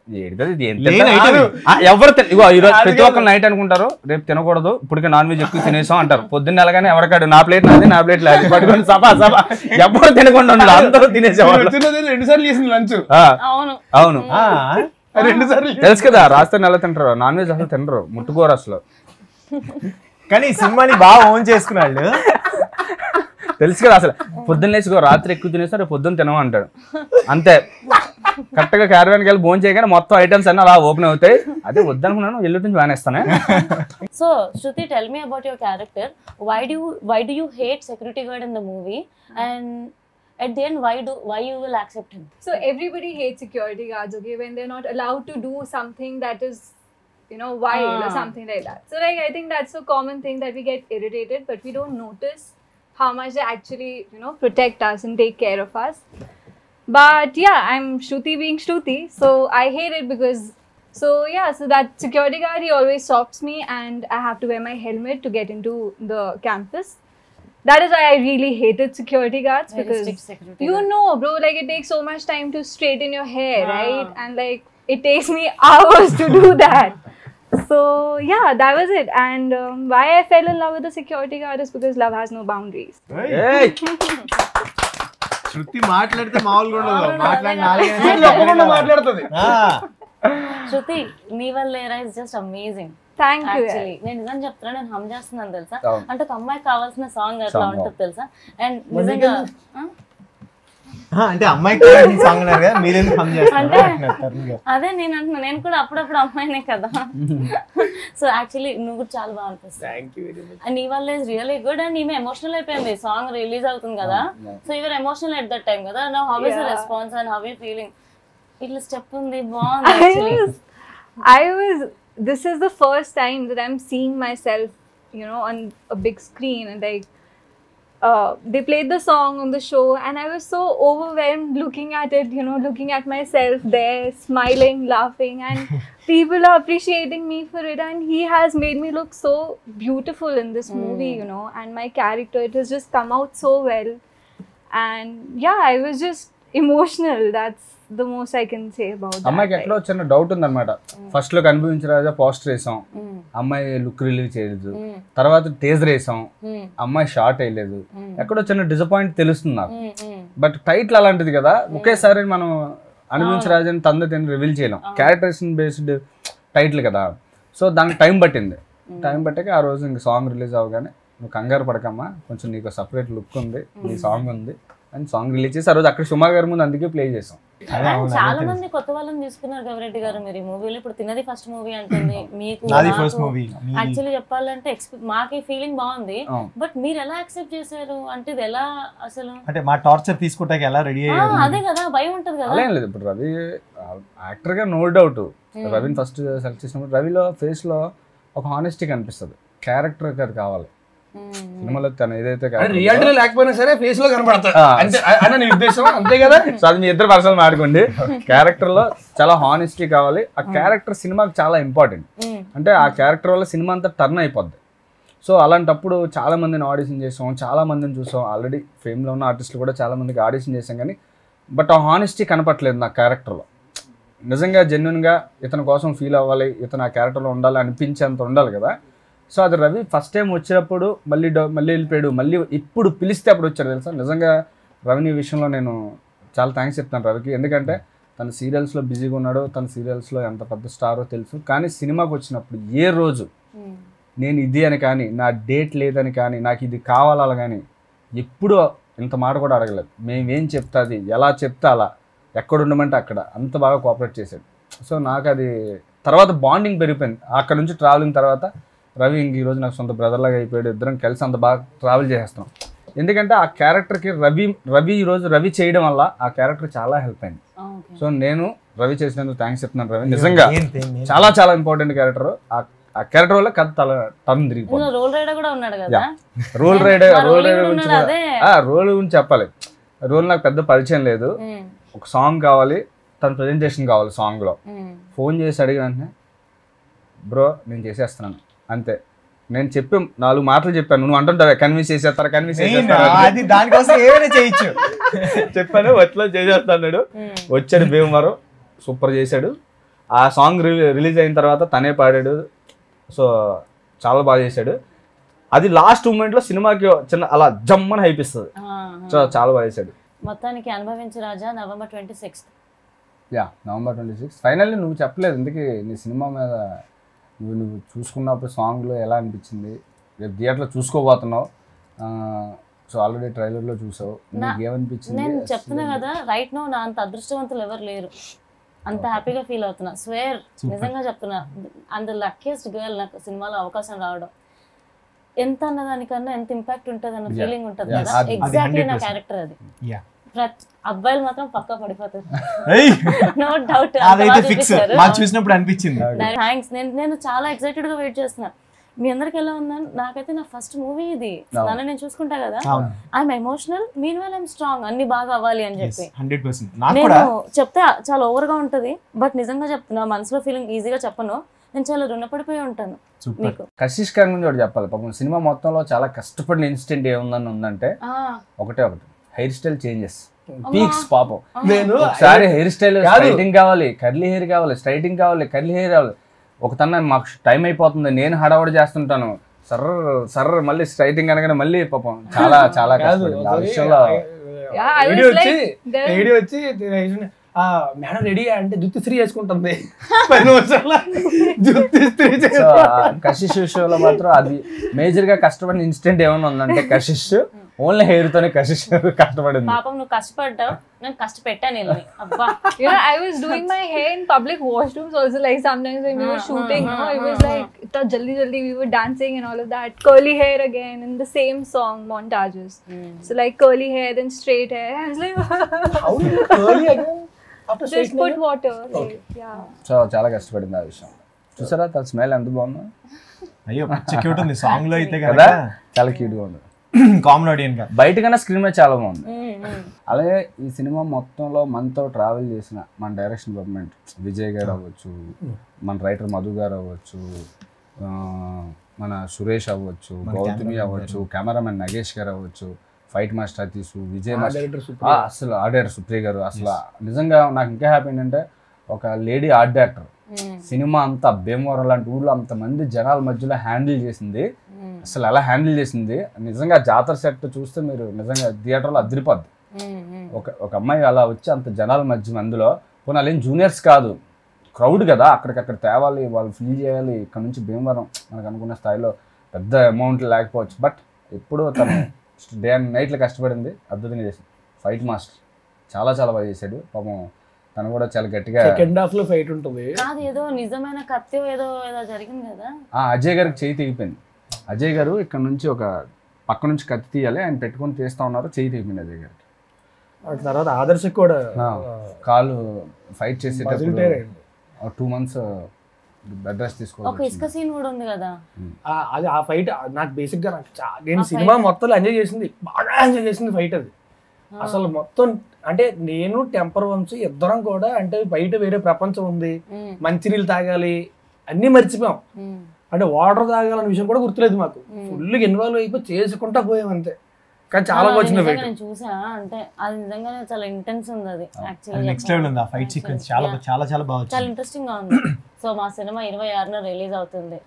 ఎవరు ఈరోజు ప్రతి ఒక్క నైట్ అనుకుంటారు రేపు తినకూడదు ఇప్పటికే నాన్ వెజ్ ఎక్కువ తినేసాం అంటారు. పొద్దున్న నెలగానే ఎవరికాడు నా ప్లేట్ నాది నా ప్లేట్ లేదు పట్టుకొని సభా సభా ఎవరు తినకుండా ఉండదు, అందరూ తినేసేవాళ్ళు. అవును తెలుసు కదా, రాస్తే నెల తింటారు నాన్ వెజ్ అసలు తినరు, ముట్టుకోరు అసలు. కానీ సినిమాని బాగా ఓన్ చేసుకున్నాడు తెలుసు కదా. అసలు పొద్దున్న లేచుకో రాత్రి ఎక్కువ తినేస్తారు పొద్దున్న తినవు అంటాడు అంతే. కరెక్ట్గా క్యారవాన్కి వెళ్ళి భోజనం చేయగానే మొత్తం ఐటమ్స్ అన్నీ అలా ఓపెన్ అవుతాయి. అదే వద్దనుకున్నాను ఎల్లుండి నుంచి మానేస్తానే. So Shruti, tell me about your character. Why do why do you hate security guard in the movie and at the end why do why you will accept him? So everybody hates security guards, okay, when they're not allowed to do something that is you know, while or Ah. something like that. So like I think that's a common thing that we get irritated, but we don't notice how much they actually, you know, protect us and take care of us. But yeah, I'm Shruti being Shruti, so I hate it because so yeah, so that security guard, he always stops me and I have to wear my helmet to get into the campus. That is why I really hated security guards, Very because strict security you guard. know, bro, like it takes so much time to straighten your hair, Ah. right? And like it takes me hours to do that. So yeah, that was it. And um, why I fell in love with the security guard is because love has no boundaries. ఏయ్ శృతి మాట్లాడితే మామూలుగా ఉండదు. అవును, మాట్లాడి అదే నాలుగే కదా. తప్పకుండా మాట్లాడుతుంది. శృతి నీ వల్ల ఏరా is just amazing. Thank you. Actually నేను నిజం చెప్తున్నా, నేను హమ్ చేస్తున్నాను తెలుసా, అవును. అంటే ఒక అమ్మాయికి కావాల్సిన సాంగ్ ఎట్లా Song. ఉంటుంది తెలుసా. అండ్ నిజంగా ఆ? అంటే అమ్మాయికి సాంగ్ అన్నారు కదా, మీరెందుకు హమ్ అంటే చేస్తారు? అదే నేను అంటున్నా, నేను కూడా అప్పుడప్పుడు అమ్మాయినే కదా. సో యాక్చువల్లీ నువ్వు కూడా చాలా బాగా అనిపిస్తుంది. అండ్ నీ వల్ల ఇస్ రియలీ గుడ్. అండ్ ఈమె ఎమోషనల్ అయిపోయింది, సాంగ్ రిలీజ్ అవుతుంది కదా. So your emotional at that time కదా. Now how is the Yeah. Response and how you feeling? ఇట్లా స్టెప్ ఉంది, బాగుంది I actually. was, I was, this is the first time that I'm seeing myself, you know, on a big screen, and like, uh, they played the song on the show, and I was so overwhelmed looking at it, you know, looking at myself there, smiling, laughing, and people are appreciating me for it, and he has made me look so beautiful in this movie, you know, and my character, it has just come out so well, and yeah, I was just emotional. That's the most I can say about that. అమ్మాయికి ఎట్లా చిన్న doubt ఉందన్నమాట. First లో కనిపించిన రాజా poster వేసాం, అమ్మాయి look release చేయలేదు. తర్వాత టేజర్ వేసాం, అమ్మాయి షార్ట్ వేయలేదు. ఎక్కడో చిన్న డిసప్పాయింట్ తెలుస్తుంది నాకు. బట్ టైటిల్ అలాంటిది కదా, ఒకేసారి మనం అనిపించరాజని తంద తిని రివీల్ చేయలేం. క్యారెక్టరేషన్ బేస్డ్ టైటిల్ కదా, సో దానికి టైం పట్టింది. టైం పట్టాక ఆ రోజు ఇంక సాంగ్ రిలీజ్ అవ్వగానే, నువ్వు కంగారు పడకమ్మా, కొంచెం నీకు సపరేట్ లుక్ ఉంది, నీ సాంగ్ ఉంది అని సాంగ్ రిలీజ్ చేసి ఆ రోజు అక్కడ సుమా గారి ముందు అందుకే ప్లే చేసాం. అండ్ చాలా మంది కొత్త వాళ్ళని తీసుకున్నారు గవిరెడ్డి గారు మీరు ఈ మూవీలో. ఇప్పుడు తిన్నది ఫస్ట్ మూవీ అంటుంది మీకు, నాది ఫస్ట్ మూవీ. యాక్చువల్లీ చెప్పాలంటే మాకు ఫీలింగ్ బాగుంది. బట్ మీరు ఎలా యాక్సెప్ట్ చేశారు అంటే, ఇది ఎలా అసలు అంటే మా టార్చర్ తీసుకుంటాకి ఎలా రెడీ ఆ, అయ్యారు? అదే కదా, భయం ఉంటది కదా. అలా ఏం లేదు. ఇప్పుడు రవి యాక్టర్ గా నో డౌట్, రవిని ఫస్ట్ సెలెక్ట్ చేసినప్పుడు రవిలో ఫేస్ లో ఒక హానెస్టీ కనిపిస్తుంది. క్యారెక్టర్ అది కావాలి సినిమాలో, తను ఏదైతే రియాలిటీలో లేకపోయినా సరే ఫేస్ లో కనపడతా ఆ. అంతే అని నీ ఉద్దేశం, అంతే కదా. సో అది మీ ఇద్దరు పర్సనల్ మాట్లాడుకోండి. క్యారెక్టర్ లో చాలా హానెస్టీ కావాలి. ఆ క్యారెక్టర్ సినిమాకి చాలా ఇంపార్టెంట్. అంటే ఆ క్యారెక్టర్ వల్ల సినిమా అంతా టర్న్ అయిపోద్ది. సో అలాంటప్పుడు చాలా మందిని ఆడిషన్ చేసాం, చాలా మందిని చూసాం. ఆల్రెడీ ఫేమ్లో ఉన్న ఆర్టిస్టులు కూడా చాలా మందికి ఆడిషన్ చేసాం, కానీ బట్ ఆ హానెస్టీ కనపట్లేదు నా క్యారెక్టర్లో. నిజంగా జెన్యున్గా ఇతని కోసం ఫీల్ అవ్వాలి, ఇతను ఆ క్యారెక్టర్లో ఉండాలి అనిపించేంత ఉండాలి కదా. సో అది రవి ఫస్ట్ టైం వచ్చినప్పుడు మళ్ళీ డౌ మళ్ళీ వెళ్ళిపోయాడు, మళ్ళీ ఇప్పుడు పిలిస్తే అప్పుడు వచ్చాడు తెలుసా. నిజంగా రవిని విషయంలో నేను చాలా థ్యాంక్స్ చెప్తాను రవికి. ఎందుకంటే తన సీరియల్స్లో బిజీగా ఉన్నాడు, తన సీరియల్స్లో ఎంత పెద్ద స్టారో తెలుసు. కానీ సినిమాకి వచ్చినప్పుడు ఏ రోజు నేను ఇది అని కానీ, నా డేట్ లేదని కానీ, నాకు ఇది కావాలా కానీ ఎప్పుడూ ఇంత మాట కూడా అడగలేదు. మేమేం చెప్తాది, ఎలా చెప్తా అలా, ఎక్కడ ఉండమంటే అక్కడ, అంత బాగా కోఆపరేట్ చేశాడు. సో నాకు అది తర్వాత బాండింగ్ పెరిగిపోయింది. అక్కడ నుంచి ట్రావెలింగ్ తర్వాత రవి ఇంక ఈరోజు నాకు సొంత బ్రదర్ లాగా అయిపోయాడు. ఇద్దరం కలిసి అంత బాగా ట్రావెల్ చేసేస్తున్నాం. ఎందుకంటే ఆ క్యారెక్టర్కి రవి రవి ఈరోజు రవి చేయడం వల్ల ఆ క్యారెక్టర్ చాలా హెల్ప్ అయింది. సో నేను రవి చేసినందుకు థ్యాంక్స్ చెప్తున్నాను రవి. నిజంగా చాలా చాలా ఇంపార్టెంట్ క్యారెక్టర్. ఆ క్యారెక్టర్ వల్ల కథ తల టర్న్ తిరిగిపోయింది. రోల్ రైడర్ కూడా ఉన్నాడు కదా. రోల్ రైడర్ రోల్ రైడర్ ఉన్నాడు గురించి అదే. రోల్ గురించి చెప్పాలి. రోల్ నాకు పెద్ద పరిచయం లేదు. ఒక సాంగ్ కావాలి, తన ప్రెజెంటేషన్ కావాలి. సాంగ్లో ఫోన్ చేసి అడిగిన వెంటనే బ్రో నేను చేసేస్తున్నాను అంతే. నేను చెప్పి నాలుగు మాటలు చెప్పాను, నువ్వు అంటుంటావే కన్విన్స్ చేసేస్తారా కన్విన్స్ చేసేస్తారా, అది దానికోసం ఏమైనా చేయొచ్చు చెప్పాను. వచ్చలో చేసేస్తాడు. వచ్చాడు భీమవరం, సూపర్ చేశాడు. ఆ సాంగ్ రిలీజ్ అయిన తర్వాత తనే పాడాడు. సో చాలా బాగా చేశాడు. అది లాస్ట్ మూమెంట్లో సినిమాకి చిన్న అలా జమ్మని హైపిస్తుంది. సో చాలా బాగా చేశాడు. మొత్తానికి Anubhavinchu Raja November twenty sixth yeah November twenty sixth finally నువ్వు చెప్పలేదు ఎందుకు నీ సినిమా మీద. నువ్వు నువ్వు చూసుకున్నప్పుడు సాంగ్లో ఎలా అనిపించింది, రేపు థియేటర్లో చూసుకోబోతున్నావు. సో ఆల్రెడీ ట్రైలర్లో చూసావు, నీకు ఏమనిపించింది? నేను చెప్తున్నా కదా, రైట్ నో నా అంత అదృష్టవంతులు ఎవరు లేరు, అంత హ్యాపీగా ఫీల్ అవుతున్నా. స్వేర్ నిజంగా చెప్తున్నా, అంత లక్కీయెస్ట్ గర్ల్ నాకు సినిమాలో అవకాశం రావడం. ఎంత అన్నదానికన్నా ఎంత ఇంపాక్ట్ ఉంటుంది అన్న ఫీలింగ్ ఉంటుంది కదా, ఎగ్జాక్ట్లీ నా క్యారెక్టర్ అది. అబ్బాయిలు మాత్రం పక్కా పడిపోతారు, ఏయ్, నో డౌట్. అదైతే ఫిక్స్. మాకు చూసినప్పుడు అనిపించింది. థ్యాంక్స్. నేను నేను చాలా ఎక్సైటెడ్ గా వెయిట్ చేస్తున్నా. మీ అందరికి ఎలా ఉందని, నాకైతే నా ఫస్ట్ మూవీ ఇది, నన్ను నేను చూసుకుంటా కదా, I'm emotional, meanwhile I'm strong, అన్ని బాగా అవ్వాలి అని చెప్పి. హండ్రెడ్ పర్సెంట్ నేను చెప్తే చాలా ఓవర్ గా ఉంటది, బట్ నిజంగా చెప్తున్నా, మనసులో ఫీలింగ్ ఈజీగా చెప్పను, నేను చాలా రుణపడిపోయి ఉంటాను మీకు. కశిష్ ఖాన్ గురించి ఒకటి చెప్పాలి. పాపం సినిమా మొత్తంలో చాలా కష్టపడిన ఇన్సిడెంట్ ఏముందని ఉందంటే ఒకటే ఒకటి, హెయిర్ స్టైల్ చేంజెస్ పీక్స్. పాపం నేను ఒకసారి హెయిర్ స్టైల్ స్ట్రైటింగ్ కావాలి, కర్లీ హెయిర్ కావాలి, స్ట్రైటింగ్ కావాలి, కర్లీ హెయిర్ కావాలి. ఒక తన మాకు టైం అయిపోతుంది, నేను హడావడి చేస్తుంటాను, సర్ర సర్ర మళ్ళీ స్ట్రైటింగ్ అనగానే మళ్ళీ పాపం చాలా చాలా కష్టపడింది ఆ విషయంలో. రెడీ వచ్చి మేడం రెడీ అంటే జుత్తి స్త్రీ చేసుకుంటుంది పది నిమిషాల జుత్తి స్త్రీ. కశిష్ విషయంలో మాత్రం అది మేజర్ గా కష్టపడిన ఇన్సిడెంట్ ఏమైనా ఉందంటే కశిష్ ఓన్లీ హెయిర్ తోనే కశిష్ కష్టపడింది. పాపం నువ్వు కష్టపడ్డావు, నేను కష్టపెట్టాను. అబ్బా, you know, I was doing my hair in public washrooms also, like sometimes when we were shooting, you know, it was like itta jaldi jaldi we were dancing and all of that. Curly hair again in the same song montages. So like curly hair then straight hair. I was like how curly again after just put water, like, yeah. So చాలా కష్టపడింది ఆ విషయం. చూసారా తన smile ఎంత బాగుందో. అయ్యో cute ఉంది సాంగ్ లో అయితే కదా, చాలా క్యూట్ గా ఉంది. కామన్ ఆడియన్స్ బయట కన్నా స్క్రీన్ మీద చాలా బాగుంది. అలాగే ఈ సినిమా మొత్తంలో మనతో ట్రావెల్ చేసిన మన డైరెక్షన్ డిపార్ట్మెంట్ విజయ్ గారు అవ్వచ్చు, మన రైటర్ మధు గారు అవ్వచ్చు, మన సురేష్ అవ్వచ్చు, గౌతమి అవ్వచ్చు, కెమెరామెన్ నగేష్ గారు అవ్వచ్చు, ఫైట్ మాస్టర్ అతీసు, విజయ్ మాస్టర్, అసలు ఆర్ట్ డైరెక్టర్ సుప్రియ గారు. అసలు నిజంగా నాకు ఇంకా హ్యాపీ ఏంటంటే ఒక లేడీ ఆర్ట్ డైరెక్టర్ సినిమా అంతా భీమవరం లాంటి ఊళ్ళో అంతమంది జనాల మధ్యలో హ్యాండిల్ చేసింది. అసలు ఎలా హ్యాండిల్ చేసింది నిజంగా జాతర సెట్ చూస్తే మీరు నిజంగా థియేటర్లో అదిరిపోద్ది. ఒక ఒక అమ్మాయి అలా వచ్చి అంత జనాల మధ్య అందులో పోనీ వాళ్ళేం జూనియర్స్ కాదు, క్రౌడ్ కదా, అక్కడికక్కడ తేవాలి, వాళ్ళు ఫిల్ చేయాలి. ఇక్కడ నుంచి భీమవరం మనకు అనుకున్న స్థాయిలో పెద్ద అమౌంట్ లేకపోవచ్చు, బట్ ఎప్పుడూ తను డే అండ్ నైట్లో కష్టపడింది, అద్భుతంగా చేసింది. ఫైట్ మాస్టర్ చాలా చాలా బాగా చేశాడు పాపం. తను కూడా చాలా గట్టిగా సెకండ్ హాఫ్ లో ఫైట్ ఉంటుంది. కాదు ఏదో నిజమైన కత్తి ఏదో ఏదో జరిగింది కదా. అజయ్ గారికి చేయి తెగిపోయింది. అజయ్ గారు ఇక్కడ నుంచి ఒక పక్క నుంచి కత్తి తీయాలి, ఆయన పెట్టుకొని తీస్తా ఉన్నారు, చేయి తెగిపోయింది అజయ్ గారికి. తర్వాత ఆదర్శ్ కూడా కాలు ఫైట్ చేసేటప్పుడు టూ మంత్స్ బెడ్ రెస్ట్ తీసుకోవాలి. ఒక ఇసుక సీన్ కూడా ఉంది కదా, అది ఆ ఫైట్ నాకు బేసిక్ గా నాకు నేను సినిమా మొత్తం ఎంజాయ్ చేసింది, బాగా ఎంజాయ్ చేసింది ఫైట్ అది. అసలు మొత్తం అంటే నేను టెంపర్ వంశీ ఇద్దరం కూడా అంటే బయట వేరే ప్రపంచం ఉంది, మంచినీళ్ళు తాగాలి అన్ని మర్చిపోయాం. అంటే వాటర్ తాగాలన్న విషయం కూడా గుర్తులేదు మాకు. ఫుల్ ఇన్వాల్వ్ అయిపోయి చేసుకుంటా పోయాం అంతే. కానీ చాలా వచ్చింది ఫైట్ నేను చూసా, అంటే అది నిజంగానే చాలా ఇంటెన్స్ ఉంది. అది యాక్చువల్లీ నెక్స్ట్ లెవెల్ ఉంది ఆ ఫైట్ సీక్వెన్స్, చాలా చాలా చాలా బాగా చాలా ఇంట్రెస్టింగ్ గా ఉంది. సో మా సినిమా ఇరవై ఆరున రిలీజ్ అవుతుంది.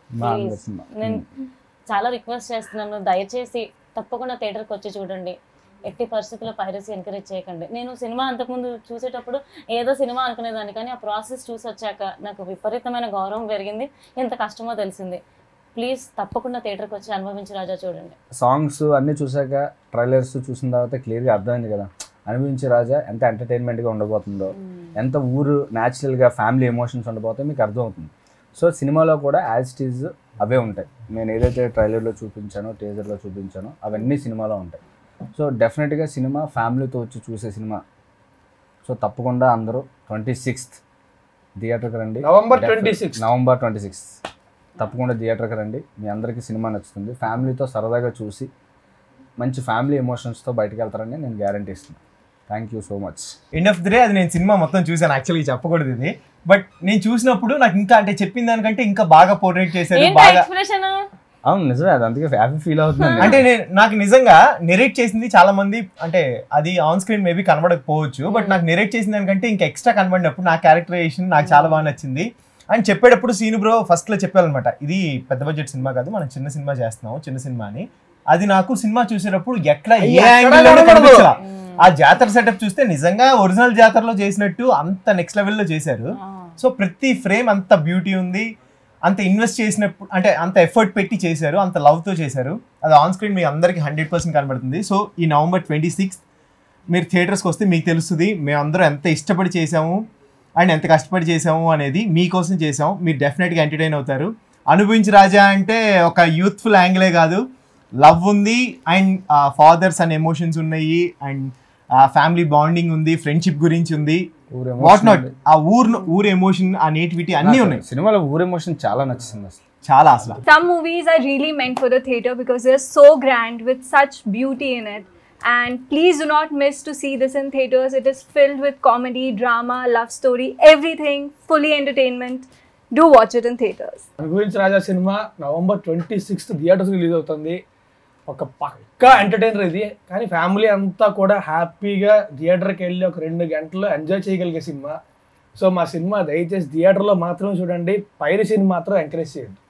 నేను చాలా రిక్వెస్ట్ చేస్తున్నాను, దయచేసి తప్పకుండా థియేటర్కి వచ్చి చూడండి. ఎట్టి పరిస్థితుల్లో పైరసీ ఎంకరేజ్ చేయకండి. నేను సినిమా అంతకుముందు చూసేటప్పుడు ఏదో సినిమా అనుకునేదాన్ని, కానీ ఆ ప్రాసెస్ చూసి వచ్చాక నాకు విపరీతమైన గౌరవం పెరిగింది, ఎంత కష్టమో తెలిసింది. ప్లీజ్ తప్పకుండా థియేటర్కి వచ్చి అనుభవించి రాజా చూడండి. సాంగ్స్ అన్నీ చూసాక ట్రైలర్స్ చూసిన తర్వాత క్లియర్గా అర్థమైంది కదా అనుభవించి రాజా ఎంత ఎంటర్టైన్మెంట్గా ఉండబోతుందో, ఎంత ఊరు న్యాచురల్గా ఫ్యామిలీ ఎమోషన్స్ ఉండబోతాయో మీకు అర్థమవుతుంది. సో సినిమాలో కూడా యాజ్ ఇట్ ఈజ్ అవే ఉంటాయి. నేను ఏదైతే ట్రైలర్లో చూపించానో టీజర్లో చూపించానో అవన్నీ సినిమాలో ఉంటాయి. సో డెఫినెట్గా సినిమా ఫ్యామిలీతో వచ్చి చూసే సినిమా. సో తప్పకుండా అందరూ ట్వంటీ సిక్స్త్ థియేటర్కి రండి. November twenty sixth November twenty sixth తప్పకుండా థియేటర్కి రండి. మీ అందరికీ సినిమా నచ్చుతుంది. ఫ్యామిలీతో సరదాగా చూసి మంచి ఫ్యామిలీ ఎమోషన్స్తో బయటకు వెళ్తారని నేను గ్యారంటీ ఇస్తున్నాను. Thank you so much. End of the day అది నేను సినిమా మొత్తం చూసాను, యాక్చువల్గా చెప్పకూడదు ఇది, బట్ నేను చూసినప్పుడు నాకు ఇంకా అంటే చెప్పిన దానికంటే ఇంకా బాగా పోర్ట్రేట్ చేశారు. బాగా అవును నిజమే, అది అందుకే హ్యాపీ ఫీల్ అవుతుంది. అంటే నేను నాకు నిజంగా నెరేట్ చేసింది చాలా మంది, అంటే అది ఆన్ స్క్రీన్ మేబీ కనబడకపోవచ్చు, బట్ నాకు నెరేట్ చేసిన దానికంటే ఇంకా ఎక్స్ట్రా కనబడినప్పుడు నా క్యారెక్టరైజేషన్ నాకు చాలా బాగా నచ్చింది. అండ్ చెప్పేటప్పుడు సీను బ్రో ఫస్ట్ లో చెప్పాలన్నమాట, ఇది పెద్ద బడ్జెట్ సినిమా కాదు, మనం చిన్న సినిమా చేస్తున్నాము, చిన్న సినిమా అని. అది నాకు సినిమా చూసేటప్పుడు ఎక్కడ ఏ యాంగిల్ లో కనిపించలా. ఆ జాతర సెటప్ చూస్తే నిజంగా ఒరిజినల్ జాతరలో చేసినట్టు అంత నెక్స్ట్ లెవెల్లో చేశారు. సో ప్రతి ఫ్రేమ్ అంత బ్యూటీ ఉంది, అంత ఇన్వెస్ట్ చేసినప్పుడు అంటే అంత ఎఫర్ట్ పెట్టి చేశారు, అంత లవ్తో చేశారు. అది ఆన్ స్క్రీన్ మీ అందరికీ హండ్రెడ్ పర్సెంట్ కనబడుతుంది. సో ఈ నవంబర్ ట్వంటీ సిక్స్త్ మీరు థియేటర్స్కి వస్తే మీకు తెలుస్తుంది మేమందరం ఎంత ఇష్టపడి చేసాము అండ్ ఎంత కష్టపడి చేసాము అనేది. మీకోసం చేసాము, మీరు డెఫినెట్గా ఎంటర్టైన్ అవుతారు. అనుభవించి రాజా అంటే ఒక యూత్ఫుల్ యాంగిలే కాదు, లవ్ ఉంది అండ్ ఫాదర్స్ అండ్ ఎమోషన్స్ ఉన్నాయి అండ్ ఆ ఫ్యామిలీ బాండింగ్ ఉంది, ఫ్రెండ్షిప్ గురించి ఉంది, వాట్ నాట్, ఆ ఊరు ఊరు ఎమోషన్, ఆ నేటివిటీ అన్నీ ఉన్నాయి సినిమాలో. ఊరు ఎమోషన్ చాలా నచ్చింది అసలు, చాలా అసలు. Some movies are really meant for the theater because they're so grand with such beauty in it. And please do not miss to see this in theaters. It is filled with comedy, drama, love story, everything, fully entertainment. Do watch it in theaters. Anubhavinchi Raja సినిమా November twenty sixth theatres release అవుతుంది. ఒక పక్కా entertainer ఇది, కానీ family అంతా కూడా హ్యాపీగా థియేటర్కి వెళ్ళి ఒక రెండు గంటలు ఎంజాయ్ చేయగలిగే సినిమా. సో మా సినిమా దయచేసి థియేటర్లో మాత్రం చూడండి, పైరసీని మాత్రం ఎంకరేజ్ చేయండి.